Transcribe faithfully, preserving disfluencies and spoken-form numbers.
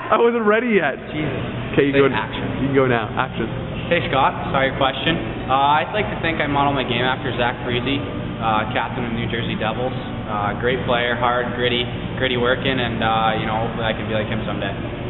I wasn't ready yet. Jesus. Okay, you Say go. action. You can go now. Action. Hey Scott, saw your question. Uh, I'd like to think I model my game after Zach Parise, uh, captain of the New Jersey Devils. Uh, great player, hard, gritty, gritty working, and uh, you know, hopefully I can be like him someday.